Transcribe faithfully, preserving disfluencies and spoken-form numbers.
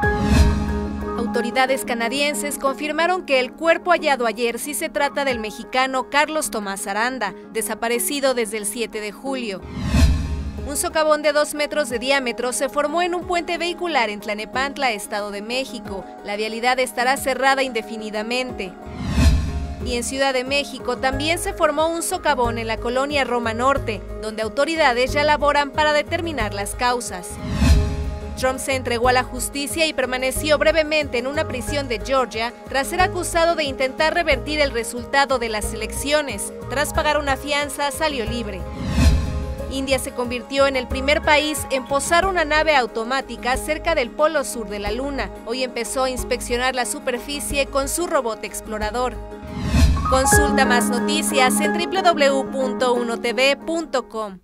Autoridades canadienses confirmaron que el cuerpo hallado ayer sí se trata del mexicano Carlos Tomás Aranda, desaparecido desde el siete de julio. Un socavón de dos metros de diámetro se formó en un puente vehicular en Tlalnepantla, Estado de México. La vialidad estará cerrada indefinidamente. Y en Ciudad de México también se formó un socavón en la colonia Roma Norte, donde autoridades ya laboran para determinar las causas. Trump se entregó a la justicia y permaneció brevemente en una prisión de Georgia tras ser acusado de intentar revertir el resultado de las elecciones. Tras pagar una fianza, salió libre. India se convirtió en el primer país en posar una nave automática cerca del polo sur de la Luna. Hoy empezó a inspeccionar la superficie con su robot explorador. Consulta más noticias en doble u doble u doble u punto uno t v punto com.